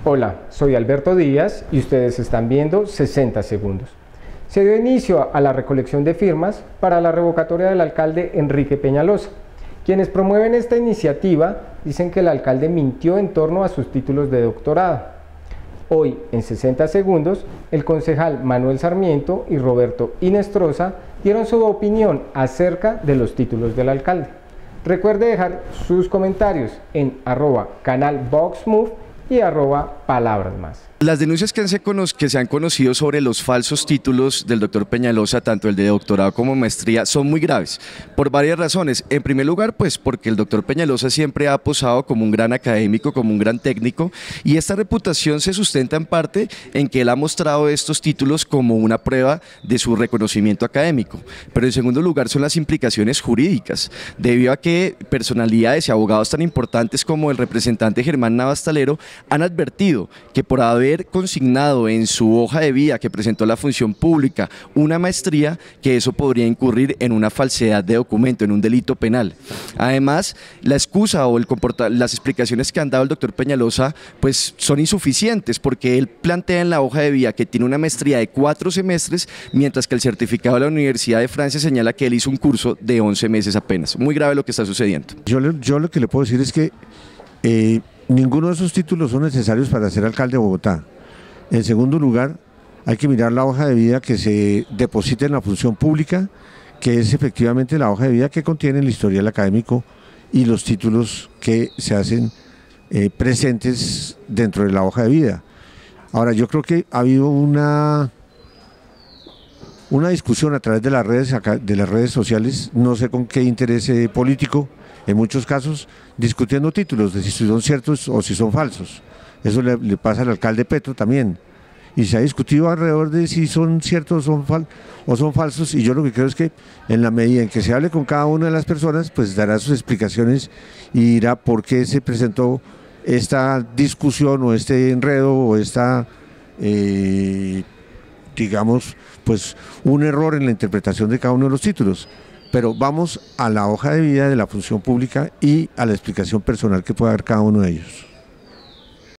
Hola, soy Alberto Díaz y ustedes están viendo 60 segundos. Se dio inicio a la recolección de firmas para la revocatoria del alcalde Enrique Peñalosa. Quienes promueven esta iniciativa dicen que el alcalde mintió en torno a sus títulos de doctorado. Hoy, en 60 segundos, el concejal Manuel Sarmiento y Roberto Inestrosa dieron su opinión acerca de los títulos del alcalde. Recuerde dejar sus comentarios en @canalvoxmove y @palabrasmas. Las denuncias que se han conocido sobre los falsos títulos del doctor Peñalosa, tanto el de doctorado como maestría, son muy graves, por varias razones. En primer lugar, pues porque el doctor Peñalosa siempre ha posado como un gran académico, como un gran técnico, y esta reputación se sustenta en parte en que él ha mostrado estos títulos como una prueba de su reconocimiento académico. Pero en segundo lugar son las implicaciones jurídicas, debido a que personalidades y abogados tan importantes como el representante Germán Navastalero han advertido que por haber consignado en su hoja de vida que presentó la función pública una maestría, que eso podría incurrir en una falsedad de documento, en un delito penal. Además, la excusa o las explicaciones que han dado el doctor Peñalosa pues son insuficientes, porque él plantea en la hoja de vida que tiene una maestría de 4 semestres, mientras que el certificado de la Universidad de Francia señala que él hizo un curso de 11 meses apenas. Muy grave lo que está sucediendo. Yo lo que le puedo decir es que ninguno de esos títulos son necesarios para ser alcalde de Bogotá. En segundo lugar, hay que mirar la hoja de vida que se deposita en la función pública, que es efectivamente la hoja de vida que contiene el historial académico y los títulos que se hacen presentes dentro de la hoja de vida. Ahora, yo creo que ha habido una discusión a través de las redes sociales, no sé con qué interés político, en muchos casos, discutiendo títulos de si son ciertos o si son falsos. Eso le pasa al alcalde Petro también. Y se ha discutido alrededor de si son ciertos o son falsos, y yo lo que creo es que en la medida en que se hable con cada una de las personas, pues dará sus explicaciones y dirá por qué se presentó esta discusión o este enredo o esta, digamos, pues un error en la interpretación de cada uno de los títulos. Pero vamos a la hoja de vida de la función pública y a la explicación personal que pueda dar cada uno de ellos.